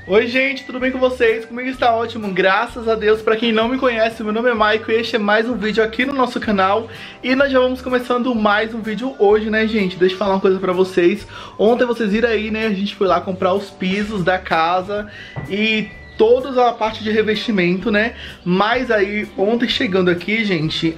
Oi gente, tudo bem com vocês? Comigo está ótimo, graças a Deus. Pra quem não me conhece, meu nome é Maicon e este é mais um vídeo aqui no nosso canal. E nós já vamos começando mais um vídeo hoje, né gente? Deixa eu falar uma coisa pra vocês. Ontem vocês viram aí, né, a gente foi lá comprar os pisos da casa e toda a parte de revestimento, né? Mas aí, ontem chegando aqui, gente,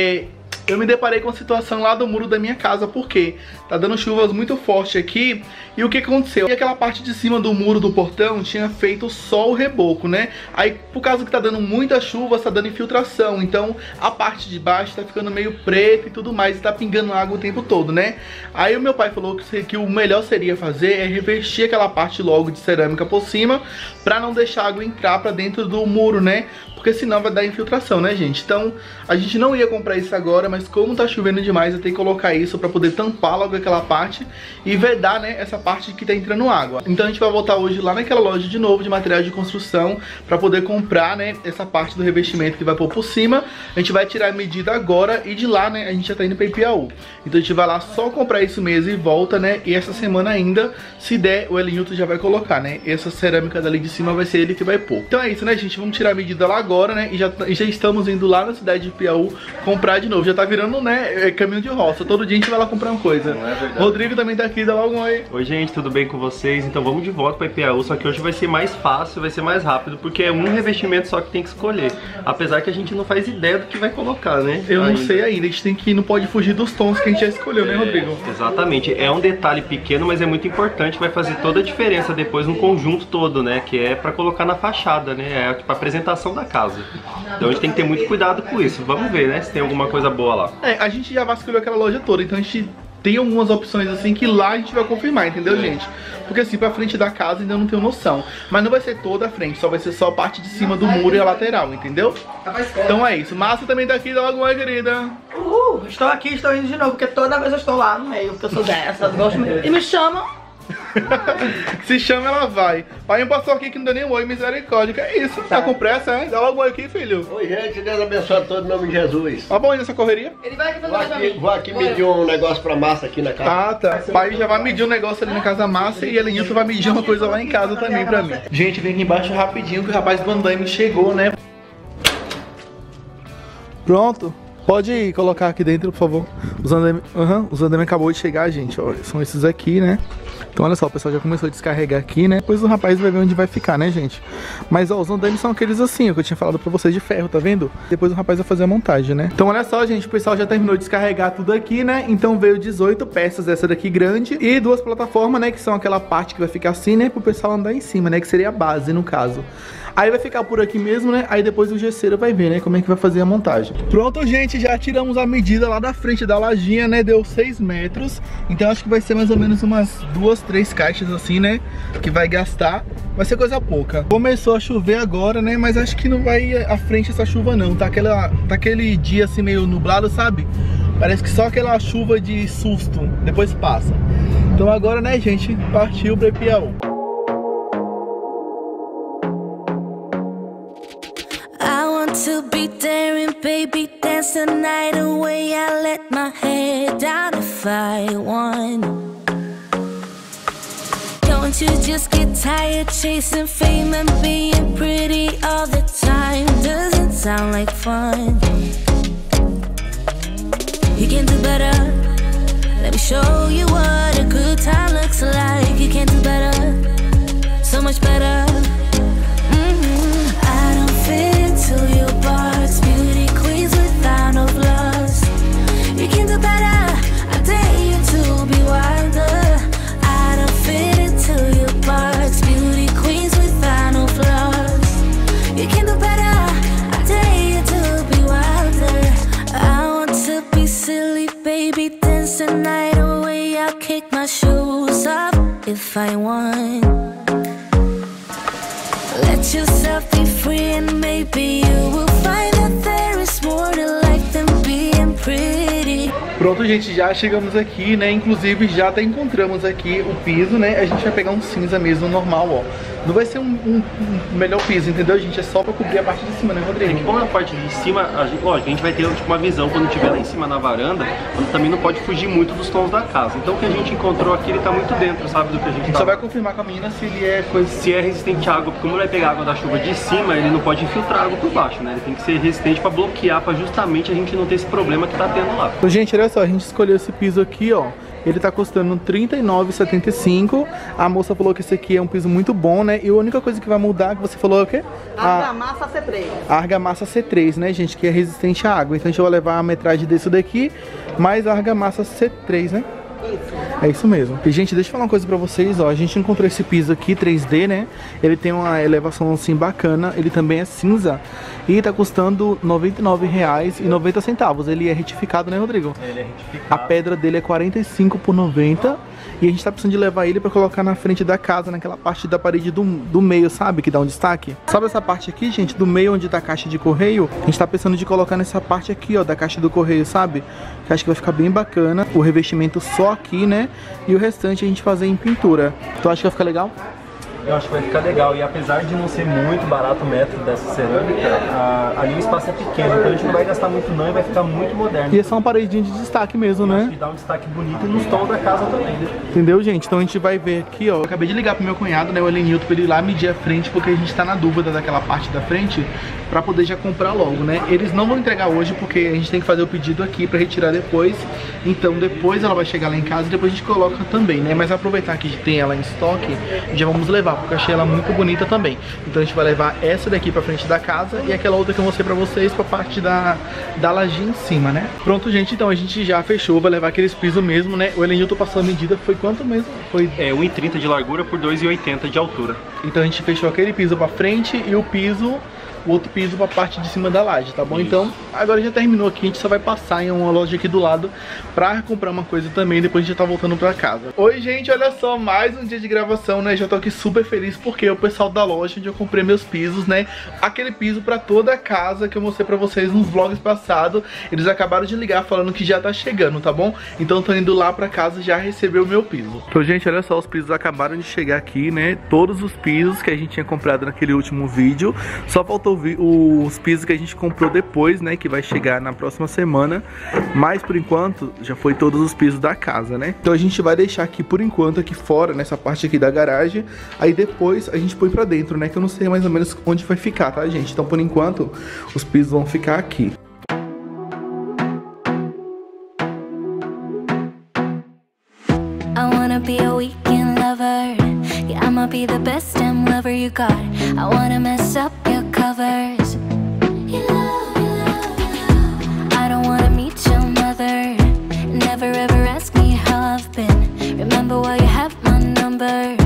eu me deparei com a situação lá do muro da minha casa, porque tá dando chuvas muito fortes aqui. E o que aconteceu? E aquela parte de cima do muro do portão tinha feito só o reboco, né? Aí, por causa que tá dando muita chuva, tá dando infiltração. Então, a parte de baixo tá ficando meio preta e tudo mais, e tá pingando água o tempo todo, né? Aí o meu pai falou que o melhor seria fazer é revestir aquela parte logo de cerâmica por cima, pra não deixar a água entrar pra dentro do muro, né? Porque senão vai dar infiltração, né, gente? Então, a gente não ia comprar isso agora, mas como tá chovendo demais, eu tenho que colocar isso pra poder tampar logo aquela parte e vedar, né, essa parte que tá entrando água. Então a gente vai voltar hoje lá naquela loja de novo de materiais de construção pra poder comprar, né, essa parte do revestimento que vai pôr por cima. A gente vai tirar a medida agora e de lá, né, a gente já tá indo pra Ipiaú. Então a gente vai lá só comprar isso mesmo e volta, né, e essa semana ainda, se der, o Elinilton já vai colocar, né, essa cerâmica dali de cima vai ser ele que vai pôr. Então é isso, né, gente, vamos tirar a medida lá agora, né, e já estamos indo lá na cidade de Ipiaú comprar de novo. Já tá virando, né, caminho de roça. Todo dia a gente vai lá comprar uma coisa. Não é verdade. Rodrigo também tá aqui, dá logo um oi. Oi gente, tudo bem com vocês? Então vamos de volta pra Ipiaú, só que hoje vai ser mais fácil, vai ser mais rápido, porque é um revestimento só que tem que escolher. Apesar que a gente não faz ideia do que vai colocar, né? Eu não sei ainda, a gente tem que, não pode fugir dos tons que a gente já escolheu, né, Rodrigo? Exatamente, é um detalhe pequeno, mas é muito importante, vai fazer toda a diferença depois no conjunto todo, né? Que é pra colocar na fachada, né? É tipo a apresentação da casa. Então a gente tem que ter muito cuidado com isso. Vamos ver, né, se tem alguma coisa boa lá. A gente já vasculhou aquela loja toda, então a gente tem algumas opções assim que lá a gente vai confirmar, entendeu, gente? Porque assim, pra frente da casa ainda não tenho noção. Mas não vai ser toda a frente, só vai ser só a parte de cima do muro e a lateral, entendeu? Então é isso. Márcia também tá aqui, dá logo uma, querida. Estou aqui, estou indo de novo, porque toda vez eu estou lá no meio, porque eu sou dessas, gosto mesmo. E me chamam. Se chama, ela vai. Pai, um passou aqui que não deu nem um oi, misericórdia. Que é isso? Tá com pressa, hein? Dá logo um oi aqui, filho. Oi, gente, Deus abençoe a todos em nome de Jesus. Tá bom aí nessa correria? Ele vai aqui fazer Vou aqui medir um negócio pra Márcia aqui na casa. Ah, tá. Pai já vai medir um negócio ali na casa da Márcia e Elinilton vai medir uma coisa lá em casa também pra mim. Gente, vem aqui embaixo rapidinho que o rapaz do andaime chegou, né? Pronto. Pode colocar aqui dentro, por favor. Os andaime acabou de chegar, gente. Olha, são esses aqui, né? Então olha só, o pessoal já começou a descarregar aqui, né? Depois o rapaz vai ver onde vai ficar, né, gente? Mas ó, os andaimes são aqueles assim, ó, que eu tinha falado pra vocês, de ferro, tá vendo? Depois o rapaz vai fazer a montagem, né? Então olha só, gente, o pessoal já terminou de descarregar tudo aqui, né? Então veio 18 peças dessa daqui grande e duas plataformas, né? Que são aquela parte que vai ficar assim, né? Pro pessoal andar em cima, né? Que seria a base, no caso. Aí vai ficar por aqui mesmo, né? Aí depois o gesseiro vai ver, né? Como é que vai fazer a montagem. Pronto, gente, já tiramos a medida lá da frente da lajinha, né? Deu 6 metros. Então acho que vai ser mais ou menos umas 2, 3 caixas assim, né? Que vai gastar. Vai ser coisa pouca. Começou a chover agora, né? Mas acho que não vai à frente essa chuva não. Tá aquele dia assim meio nublado, sabe? Parece que só aquela chuva de susto. Depois passa. Então agora, né, gente? Partiu pra Ipiaú. To be daring, baby, dance the night away. I let my head down if I won. Don't you just get tired chasing fame and being pretty all the time? Doesn't sound like fun. You can do better. Let me show you what a good time looks like. You can do better, so much better. I don't fit into your parts, beauty queens without no flaws. You can do better, I dare you to be wilder. I don't fit into your parts, beauty queens without no flaws. You can do better, I dare you to be wilder. I want to be silly, baby, dance the night away. I'll kick my shoes off if I want. Let yourself be free and maybe you will find that there is more to life than being pretty. Pronto, gente, já chegamos aqui, né? Inclusive já até encontramos aqui o piso, né? A gente vai pegar um cinza mesmo normal, ó. não vai ser um melhor piso, entendeu, gente? É só pra cobrir a parte de cima, né, Rodrigo? Como na parte de cima, lógico, a gente vai ter tipo, uma visão quando estiver lá em cima na varanda, quando também não pode fugir muito dos tons da casa. Então o que a gente encontrou aqui, ele tá muito dentro, sabe, do que a gente só vai confirmar com a menina se ele é coisa... Se é resistente à água, porque como ele vai pegar água da chuva de cima, ele não pode infiltrar água por baixo, né? Ele tem que ser resistente pra bloquear, pra justamente a gente não ter esse problema que tá tendo lá. Então, gente, olha só, a gente escolheu esse piso aqui, ó. Ele tá custando R$ 39,75. A moça falou que esse aqui é um piso muito bom, né? E a única coisa que vai mudar, que você falou é o quê? Argamassa C3. A argamassa C3, né, gente? Que é resistente à água. Então a gente vai levar a metragem desse daqui, mais a argamassa C3, né? Isso. É isso mesmo. E, gente, deixa eu falar uma coisa pra vocês, ó. A gente encontrou esse piso aqui, 3D, né? Ele tem uma elevação, assim, bacana. Ele também é cinza. E tá custando R$ 99,90. Ele é retificado, né, Rodrigo? Ele é retificado. A pedra dele é 45 por 90. E a gente tá precisando de levar ele pra colocar na frente da casa, naquela parte da parede do meio, sabe? Que dá um destaque. Sabe essa parte aqui, gente? Do meio onde tá a caixa de correio? A gente tá pensando de colocar nessa parte aqui, ó, da caixa do correio, sabe? Que acho que vai ficar bem bacana. O revestimento só aqui, né? E o restante a gente fazer em pintura. Tu acha que vai ficar legal? Eu acho que vai ficar legal, e apesar de não ser muito barato o metro dessa cerâmica, ali o espaço é pequeno, então a gente não vai gastar muito não e vai ficar muito moderno. E é só uma paredinha de destaque mesmo, né? E dá um destaque bonito nos tons da casa também, né? Entendeu, gente? Então a gente vai ver aqui, ó. Eu acabei de ligar pro meu cunhado, né, o Elenilton, pra ele ir lá medir a frente, porque a gente tá na dúvida daquela parte da frente, pra poder já comprar logo, né? Eles não vão entregar hoje, porque a gente tem que fazer o pedido aqui pra retirar depois. Então depois ela vai chegar lá em casa e depois a gente coloca também, né? Mas aproveitar que tem ela em estoque, já vamos levar, porque eu achei ela muito bonita também. Então a gente vai levar essa daqui pra frente da casa e aquela outra que eu mostrei pra vocês pra parte da lajinha em cima, né? Pronto, gente, então a gente já fechou, vai levar aqueles pisos mesmo, né? O Elenilton passou a medida, foi quanto mesmo? Foi 1,30 de largura por 2,80 de altura. Então a gente fechou aquele piso pra frente e o outro piso pra parte de cima da laje, tá bom? Isso. Então, agora já terminou aqui, a gente só vai passar em uma loja aqui do lado pra comprar uma coisa também, depois a gente já tá voltando pra casa. Oi, gente, olha só, mais um dia de gravação, né? Já tô aqui super feliz porque o pessoal da loja onde eu comprei meus pisos, né? Aquele piso pra toda a casa que eu mostrei pra vocês nos vlogs passados, eles acabaram de ligar falando que já tá chegando, tá bom? Então tô indo lá pra casa já receber o meu piso. Então, gente, olha só, os pisos acabaram de chegar aqui, né? Todos os pisos que a gente tinha comprado naquele último vídeo, só faltou os pisos que a gente comprou depois, né, que vai chegar na próxima semana. Mas por enquanto já foi todos os pisos da casa, né? Então a gente vai deixar aqui por enquanto aqui fora, nessa parte aqui da garagem. Aí depois a gente põe pra dentro, né, que eu não sei mais ou menos onde vai ficar, tá, gente? Então por enquanto os pisos vão ficar aqui. I wanna be a weekend lover. Yeah, I'ma be the best damn lover you got. I wanna mess up your covers. I don't wanna meet your mother. Never ever ask me how I've been. Remember why you have my number.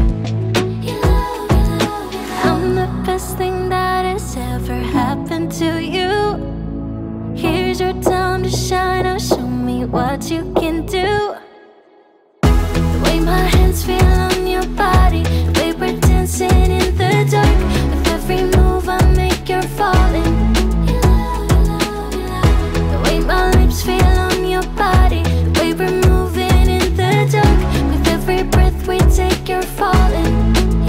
I'm the best thing that has ever happened to you. Here's your time to shine. Now show me what you can do. The way my hands feel on your body, the way we're dancing in the dark. With every move I make, you're falling. The way my lips feel on your body, the way we're moving in the dark. With every breath we take, you're falling.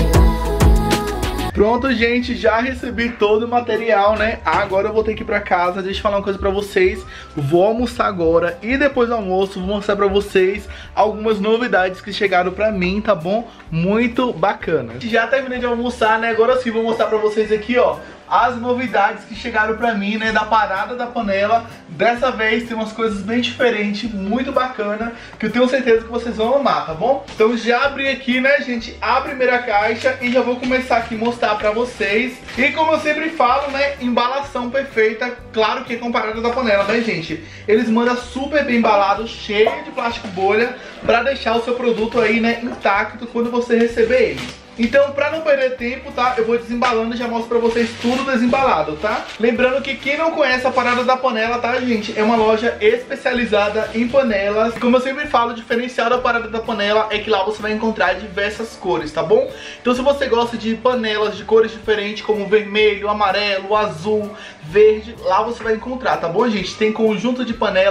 Pronto, gente, já recebi todo o material, né? Agora eu vou ter que ir pra casa. Deixa eu falar uma coisa pra vocês. Vou almoçar agora e depois do almoço vou mostrar pra vocês algumas novidades que chegaram pra mim, tá bom? Muito bacana. Já terminei de almoçar, né? Agora sim vou mostrar pra vocês aqui, ó, as novidades que chegaram pra mim, né, da parada da panela. Dessa vez tem umas coisas bem diferentes, muito bacana, que eu tenho certeza que vocês vão amar, tá bom? Então já abri aqui, né, gente, a primeira caixa e já vou começar aqui a mostrar pra vocês. E como eu sempre falo, né, embalação perfeita, claro que é com parada da panela, né, gente? Eles mandam super bem embalado, cheio de plástico bolha, pra deixar o seu produto aí, né, intacto quando você receber ele. Então, pra não perder tempo, tá? Eu vou desembalando e já mostro pra vocês tudo desembalado, tá? Lembrando que quem não conhece a Parada da Panela, tá, gente? É uma loja especializada em panelas. Como eu sempre falo, o diferencial da Parada da Panela é que lá você vai encontrar diversas cores, tá bom? Então, se você gosta de panelas de cores diferentes, como vermelho, amarelo, azul, verde, lá você vai encontrar, tá bom, gente? Tem conjunto de panela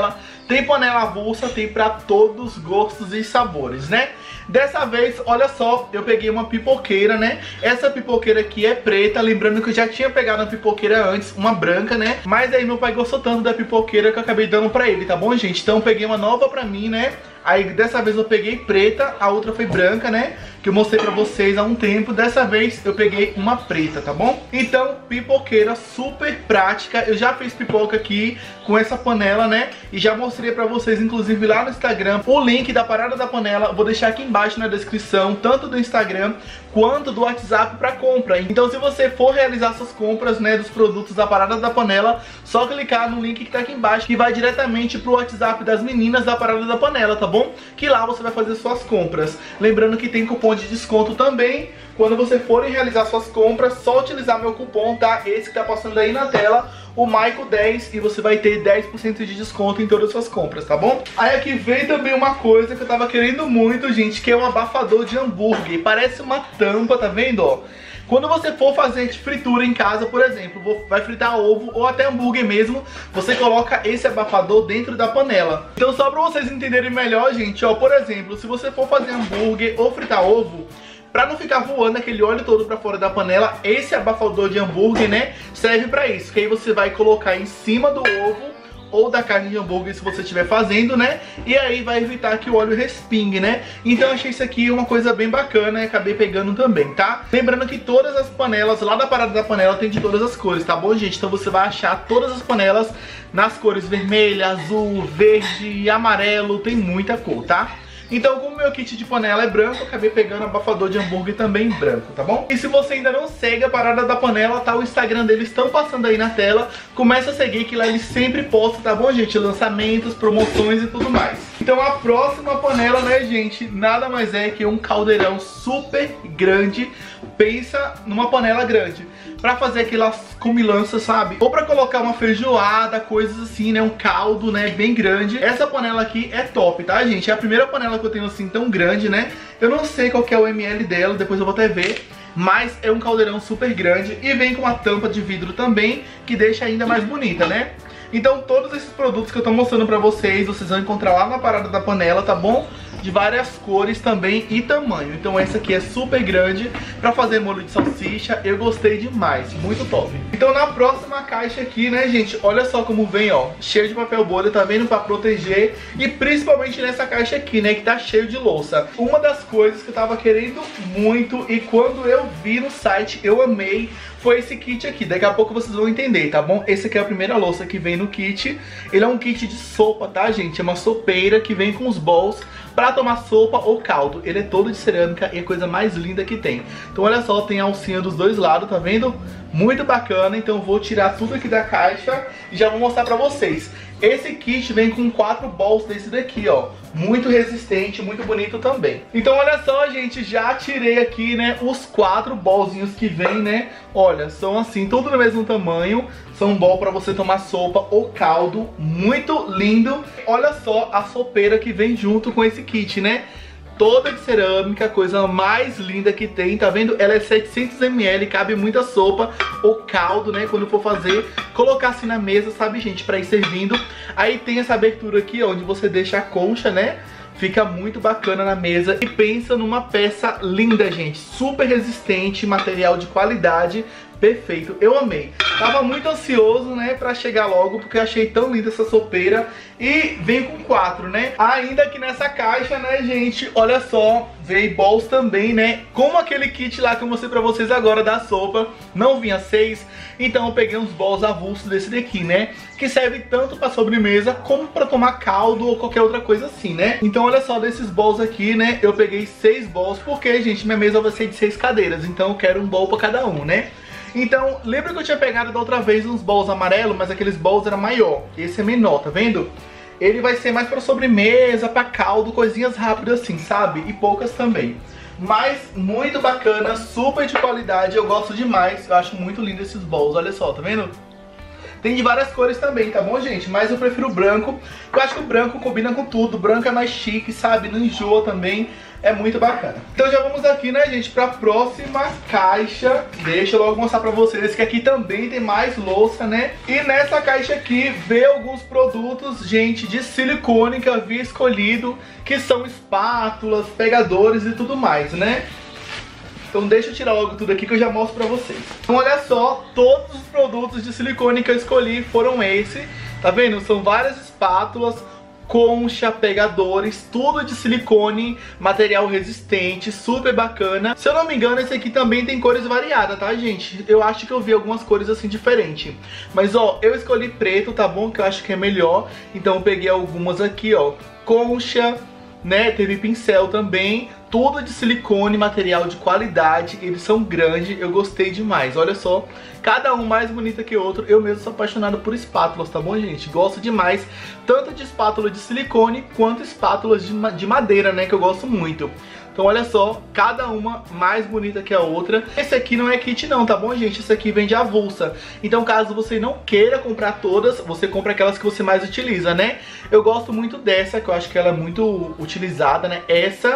Tem panela avulsa, tem pra todos os gostos e sabores, né? Dessa vez, olha só, eu peguei uma pipoqueira, né? Essa pipoqueira aqui é preta, lembrando que eu já tinha pegado uma pipoqueira antes, uma branca, né? Mas aí meu pai gostou tanto da pipoqueira que eu acabei dando pra ele, tá bom, gente? Então eu peguei uma nova pra mim, né? Aí dessa vez eu peguei preta, a outra foi branca, né? Que eu mostrei pra vocês há um tempo. Dessa vez eu peguei uma preta, tá bom? Então, pipoqueira super prática. Eu já fiz pipoca aqui com essa panela, né? E já mostrei pra vocês, inclusive lá no Instagram, o link da parada da panela. Vou deixar aqui embaixo na descrição, tanto do Instagram quanto do WhatsApp pra compra. Então se você for realizar suas compras, né, dos produtos da parada da panela, só clicar no link que tá aqui embaixo, que vai diretamente pro WhatsApp das meninas da parada da panela, tá bom? Que lá você vai fazer suas compras. Lembrando que tem cupom de desconto também. Quando você for realizar suas compras, só utilizar meu cupom, tá? Esse que tá passando aí na tela, o Maico10, e você vai ter 10% de desconto em todas as suas compras, tá bom? Aí aqui vem também uma coisa que eu tava querendo muito, gente, que é um abafador de hambúrguer. Parece uma tampa, tá vendo, ó? Quando você for fazer fritura em casa, por exemplo, vai fritar ovo ou até hambúrguer mesmo, você coloca esse abafador dentro da panela. Então só pra vocês entenderem melhor, gente, ó, por exemplo, se você for fazer hambúrguer ou fritar ovo, pra não ficar voando aquele óleo todo pra fora da panela, esse abafador de hambúrguer, né, serve pra isso. Que aí você vai colocar em cima do ovo ou da carne de hambúrguer se você estiver fazendo, né? E aí vai evitar que o óleo respingue, né? Então eu achei isso aqui uma coisa bem bacana e acabei pegando também, tá? Lembrando que todas as panelas, lá da parada da panela, tem de todas as cores, tá bom, gente? Então você vai achar todas as panelas nas cores vermelha, azul, verde e amarelo, tem muita cor, tá? Então, como meu kit de panela é branco, eu acabei pegando abafador de hambúrguer também branco, tá bom? E se você ainda não segue a parada da panela, tá? O Instagram deles estão passando aí na tela. Começa a seguir, que lá eles sempre postam, tá bom, gente? Lançamentos, promoções e tudo mais. Então a próxima panela, né, gente, nada mais é que um caldeirão super grande. Pensa numa panela grande pra fazer aquelas comilanças, sabe? Ou pra colocar uma feijoada, coisas assim, né? Um caldo, né? Bem grande. Essa panela aqui é top, tá, gente? É a primeira panela que eu tenho assim tão grande, né? Eu não sei qual que é o ml dela, depois eu vou até ver. Mas é um caldeirão super grande e vem com uma tampa de vidro também, que deixa ainda mais bonita, né? Então todos esses produtos que eu tô mostrando pra vocês, vocês vão encontrar lá na parada da panela, tá bom? De várias cores também e tamanho. Então essa aqui é super grande pra fazer molho de salsicha. Eu gostei demais, muito top. Então na próxima caixa aqui, né, gente, olha só como vem, ó, cheio de papel bolha, tá vendo? Pra proteger. E principalmente nessa caixa aqui, né, que tá cheio de louça. Uma das coisas que eu tava querendo muito e quando eu vi no site eu amei, foi esse kit aqui. Daqui a pouco vocês vão entender, tá bom? Esse aqui é a primeira louça que vem no kit. Ele é um kit de sopa, tá, gente? É uma sopeira que vem com os bowls pra tomar sopa ou caldo. Ele é todo de cerâmica e é a coisa mais linda que tem. Então olha só, tem a alcinha dos dois lados, tá vendo? Muito bacana. Então eu vou tirar tudo aqui da caixa e já vou mostrar pra vocês. Esse kit vem com 4 bowls desse daqui, ó. Muito resistente, muito bonito também. Então olha só, gente, já tirei aqui, né, os 4 bowlzinhos que vem, né. Olha, são assim, tudo no mesmo tamanho. São um bowl pra você tomar sopa ou caldo. Muito lindo. Olha só a sopeira que vem junto com esse kit, né. Toda de cerâmica, coisa mais linda que tem, tá vendo? Ela é 700 ml, cabe muita sopa ou caldo, né? Quando for fazer, colocar assim na mesa, sabe, gente? Pra ir servindo. Aí tem essa abertura aqui, ó, onde você deixa a concha, né? Fica muito bacana na mesa. E pensa numa peça linda, gente. Super resistente, material de qualidade. Perfeito, eu amei. Tava muito ansioso, né, pra chegar logo, porque eu achei tão linda essa sopeira. E vem com 4, né? Ainda que nessa caixa, né, gente, olha só, veio bowls também, né? Como aquele kit lá que eu mostrei pra vocês agora da sopa, não vinha 6, então eu peguei uns bowls avulsos desse daqui, né? Que serve tanto pra sobremesa, como pra tomar caldo ou qualquer outra coisa assim, né? Então olha só, desses bowls aqui, né, eu peguei 6 bowls, porque, gente, minha mesa vai ser de 6 cadeiras, então eu quero um bowl pra cada um, né? Então, lembra que eu tinha pegado da outra vez uns bowls amarelos, mas aqueles bowls eram maior. Esse é menor, tá vendo? Ele vai ser mais pra sobremesa, pra caldo, coisinhas rápidas assim, sabe? E poucas também. Mas muito bacana, super de qualidade, eu gosto demais. Eu acho muito lindo esses bowls, olha só, tá vendo? Tem de várias cores também, tá bom, gente? Mas eu prefiro o branco. Eu acho que o branco combina com tudo. O branco é mais chique, sabe? Não enjoa também. é muito bacana. Então já vamos aqui, né, gente, pra próxima caixa. Deixa eu logo mostrar pra vocês que aqui também tem mais louça, né? E nessa caixa aqui veio alguns produtos, gente, de silicone que eu havia escolhido, que são espátulas, pegadores e tudo mais, né? Então deixa eu tirar logo tudo aqui que eu já mostro pra vocês. Então olha só, todos os produtos de silicone que eu escolhi foram esse. Tá vendo? São várias espátulas, concha, pegadores, tudo de silicone, material resistente, super bacana. Se eu não me engano, esse aqui também tem cores variadas, tá, gente? Eu acho que eu vi algumas cores assim diferentes. Mas, ó, eu escolhi preto, tá bom? Que eu acho que é melhor. Então eu peguei algumas aqui, ó. Concha, né? Teve pincel também. Tudo de silicone, material de qualidade. Eles são grandes, eu gostei demais. Olha só, cada um mais bonita que o outro. Eu mesmo sou apaixonado por espátulas, tá bom, gente? Gosto demais, tanto de espátula de silicone quanto espátulas de madeira, né? Que eu gosto muito. Então olha só, cada uma mais bonita que a outra. Esse aqui não é kit não, tá bom, gente? Esse aqui vem de avulsa. Então caso você não queira comprar todas, você compra aquelas que você mais utiliza, né? Eu gosto muito dessa, que eu acho que ela é muito utilizada, né?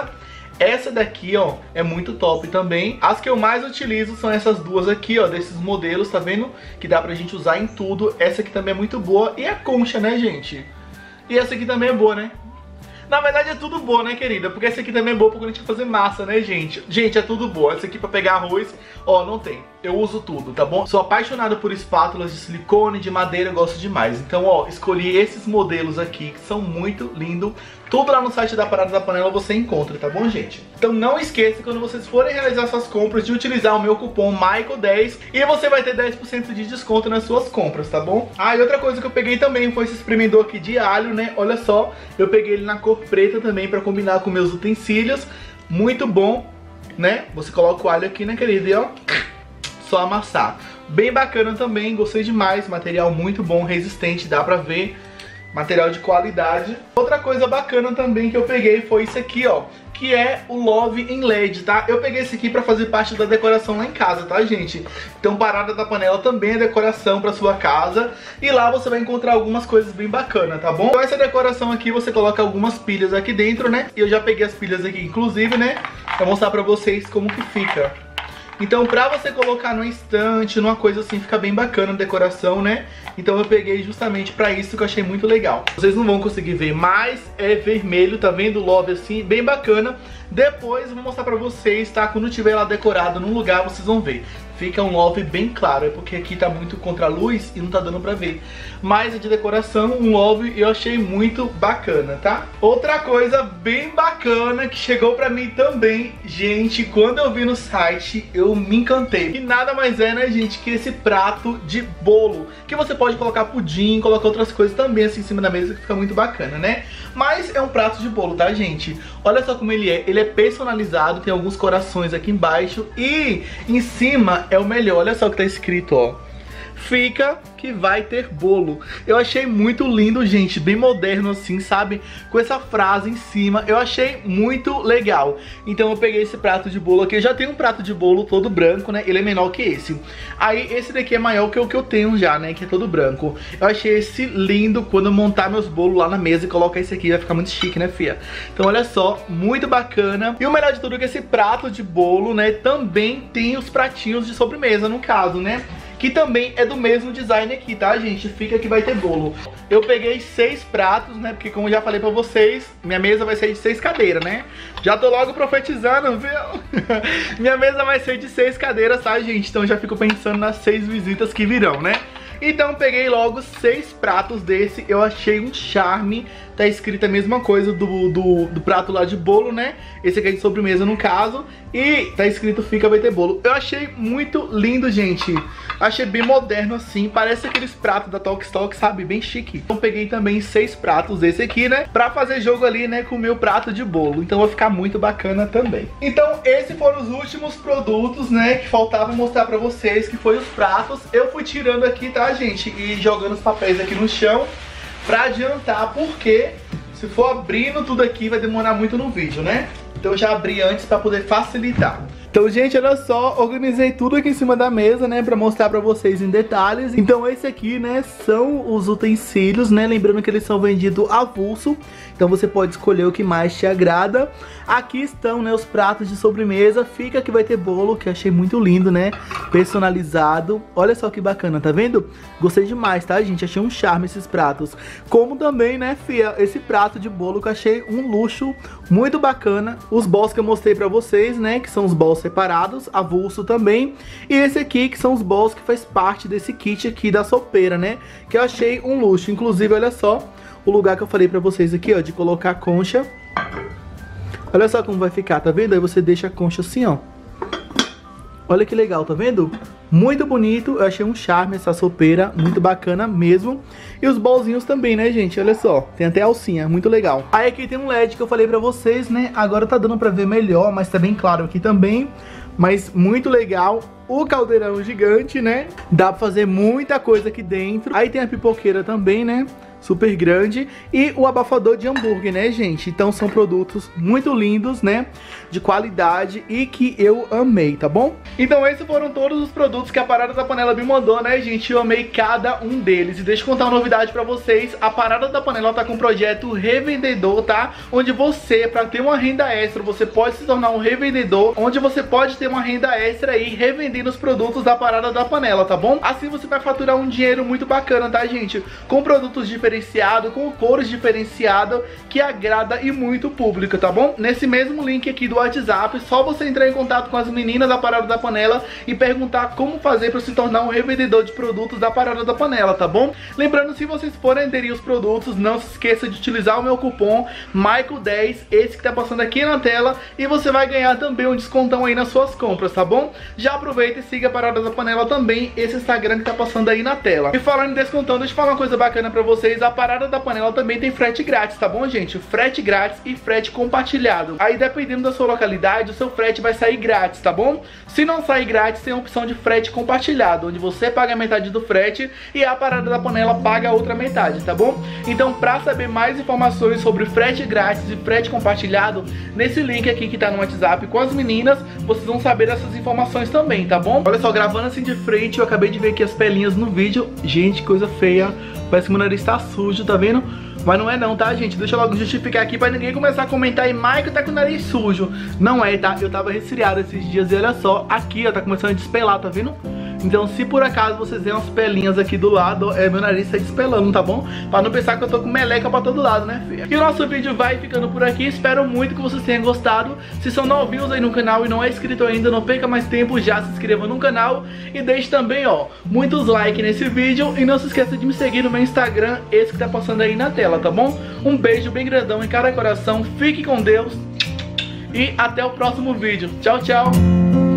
Essa daqui, ó, é muito top também. As que eu mais utilizo são essas duas aqui, ó, desses modelos, tá vendo? Que dá pra gente usar em tudo. Essa aqui também é muito boa. E a concha, né, gente? E essa aqui também é boa, né? Na verdade é tudo boa, né, querida? Porque essa aqui também é boa porque a gente vai fazer massa, né, gente? Gente, é tudo boa. Essa aqui pra pegar arroz, ó, não tem. Eu uso tudo, tá bom? Sou apaixonado por espátulas de silicone, de madeira, eu gosto demais. Então, ó, escolhi esses modelos aqui, que são muito lindos. Tudo lá no site da Parada da Panela você encontra, tá bom, gente? Então não esqueça, quando vocês forem realizar suas compras, de utilizar o meu cupom MAICO10 e você vai ter 10% de desconto nas suas compras, tá bom? Ah, e outra coisa que eu peguei também foi esse espremedor aqui de alho, né? Olha só, eu peguei ele na cor preta também pra combinar com meus utensílios. Muito bom, né? Você coloca o alho aqui, né, querido? E ó, só amassar. Bem bacana também, gostei demais. Material muito bom, resistente, dá pra ver. Material de qualidade. Outra coisa bacana também que eu peguei foi isso aqui, ó, que é o Love em LED, tá? Eu peguei esse aqui pra fazer parte da decoração lá em casa, tá, gente? Então Parada da Panela também é decoração pra sua casa. E lá você vai encontrar algumas coisas bem bacanas, tá bom? Então essa decoração aqui, você coloca algumas pilhas aqui dentro, né? E eu já peguei as pilhas aqui, inclusive, né? Pra mostrar pra vocês como que fica. Então pra você colocar no estante, numa coisa assim, fica bem bacana a decoração, né? Então eu peguei justamente pra isso, que eu achei muito legal. Vocês não vão conseguir ver, mas é vermelho, tá vendo? O Love assim, bem bacana. Depois eu vou mostrar pra vocês, tá? Quando tiver lá decorado num lugar, vocês vão ver. Fica um Love bem claro, é porque aqui tá muito contra a luz e não tá dando pra ver. Mas é de decoração, um Love, eu achei muito bacana, tá? Outra coisa bem bacana que chegou pra mim também, gente, quando eu vi no site, eu me encantei. E nada mais é, né, gente, que esse prato de bolo, que você pode colocar pudim, colocar outras coisas também assim em cima da mesa, que fica muito bacana, né? Mas é um prato de bolo, tá, gente? Olha só como ele é personalizado, tem alguns corações aqui embaixo e em cima é o melhor, olha só o que tá escrito, ó. Fica que vai ter bolo. Eu achei muito lindo, gente, bem moderno assim, sabe? Com essa frase em cima, eu achei muito legal. Então eu peguei esse prato de bolo aqui. Eu já tenho um prato de bolo todo branco, né? Ele é menor que esse. Aí esse daqui é maior que o que eu tenho já, né? Que é todo branco. Eu achei esse lindo. Quando eu montar meus bolos lá na mesa e colocar esse aqui, vai ficar muito chique, né, fia? Então olha só, muito bacana. E o melhor de tudo é que esse prato de bolo, né, também tem os pratinhos de sobremesa, no caso, né? Que também é do mesmo design aqui, tá, gente? Fica que vai ter bolo. Eu peguei 6 pratos, né? Porque como eu já falei pra vocês, minha mesa vai ser de 6 cadeiras, né? Já tô logo profetizando, viu? Minha mesa vai ser de 6 cadeiras, tá, gente? Então já fico pensando nas 6 visitas que virão, né? Então peguei logo 6 pratos desse, eu achei um charme. Tá escrito a mesma coisa do prato lá de bolo, né? Esse aqui é de sobremesa no caso. E tá escrito fica vai ter bolo. Eu achei muito lindo, gente. Achei bem moderno assim, parece aqueles pratos da Tok Stock, sabe? Bem chique. Então peguei também 6 pratos desse aqui, né? Pra fazer jogo ali, né? Com o meu prato de bolo. Então vai ficar muito bacana também. Então esses foram os últimos produtos, né? Que faltava mostrar pra vocês, que foi os pratos. Eu fui tirando aqui, tá, gente? E jogando os papéis aqui no chão pra adiantar, porque se for abrindo tudo aqui vai demorar muito no vídeo, né? Então eu já abri antes pra poder facilitar. Então, gente, olha só, organizei tudo aqui em cima da mesa, né, pra mostrar pra vocês em detalhes. Então, esse aqui, né, são os utensílios, né, lembrando que eles são vendidos avulso. Então, você pode escolher o que mais te agrada. Aqui estão, né, os pratos de sobremesa. Fica que vai ter bolo, que eu achei muito lindo, né, personalizado. Olha só que bacana, tá vendo? Gostei demais, tá, gente? Achei um charme esses pratos. Como também, né, fia, esse prato de bolo que eu achei um luxo muito bacana. Os bols que eu mostrei pra vocês, né, que são os bols separados, avulso também. E esse aqui, que são os bols que faz parte desse kit aqui da sopeira, né, que eu achei um luxo. Inclusive, olha só, o lugar que eu falei pra vocês aqui, ó, de colocar a concha. Olha só como vai ficar, tá vendo? Aí você deixa a concha assim, ó. Olha que legal, tá vendo? Muito bonito, eu achei um charme essa sopeira, muito bacana mesmo. E os bolzinhos também, né, gente? Olha só, tem até alcinha, muito legal. Aí aqui tem um LED que eu falei pra vocês, né? Agora tá dando pra ver melhor, mas tá bem claro aqui também. Mas muito legal. O caldeirão gigante, né? Dá pra fazer muita coisa aqui dentro. Aí tem a pipoqueira também, né? Super grande. E o abafador de hambúrguer, né, gente? Então são produtos muito lindos, né? De qualidade e que eu amei, tá bom? Então esses foram todos os produtos que a Parada da Panela me mandou, né, gente? Eu amei cada um deles. E deixa eu contar uma novidade pra vocês. A Parada da Panela tá com um projeto revendedor, tá? Onde você, pra ter uma renda extra, você pode se tornar um revendedor. Onde você pode ter uma renda extra aí revendendo os produtos da Parada da Panela, tá bom? Assim você vai faturar um dinheiro muito bacana, tá, gente? Com produtos diferenciados, com cores diferenciadas, que agrada e muito público, tá bom? Nesse mesmo link aqui do WhatsApp, só você entrar em contato com as meninas da Parada da Panela e perguntar como fazer para se tornar um revendedor de produtos da Parada da Panela, tá bom? Lembrando, se vocês forem aderir os produtos, não se esqueça de utilizar o meu cupom Maico10, esse que tá passando aqui na tela, e você vai ganhar também um descontão aí nas suas compras, tá bom? Já aproveita e siga a Parada da Panela também, esse Instagram que tá passando aí na tela. E falando em descontão, deixa eu falar uma coisa bacana pra vocês. A Parada da Panela também tem frete grátis, tá bom, gente? Frete grátis e frete compartilhado. Aí, dependendo da sua localidade, o seu frete vai sair grátis, tá bom? Se não sair grátis, tem a opção de frete compartilhado, onde você paga metade do frete e a Parada da Panela paga a outra metade, tá bom? Então, pra saber mais informações sobre frete grátis e frete compartilhado, nesse link aqui que tá no WhatsApp com as meninas, vocês vão saber dessas informações também, tá bom? Olha só, gravando assim de frente, eu acabei de ver aqui as pelinhas no vídeo. Gente, coisa feia. Parece que meu nariz tá sujo, tá vendo? Mas não é não, tá, gente? Deixa eu logo justificar aqui pra ninguém começar a comentar aí, Maico tá com o nariz sujo. Não é, tá? Eu tava resfriado esses dias e olha só, aqui, ó, tá começando a despelar, tá vendo? Então, se por acaso vocês verem umas pelinhas aqui do lado, meu nariz tá despelando, tá bom? Pra não pensar que eu tô com meleca pra todo lado, né, filha? E o nosso vídeo vai ficando por aqui. Espero muito que vocês tenham gostado. Se são novinhos aí no canal e não é inscrito ainda, não perca mais tempo, já se inscreva no canal. E deixe também, ó, muitos likes nesse vídeo. E não se esqueça de me seguir no meu Instagram, esse que tá passando aí na tela, tá bom? Um beijo bem grandão em cada coração. Fique com Deus. E até o próximo vídeo. Tchau, tchau.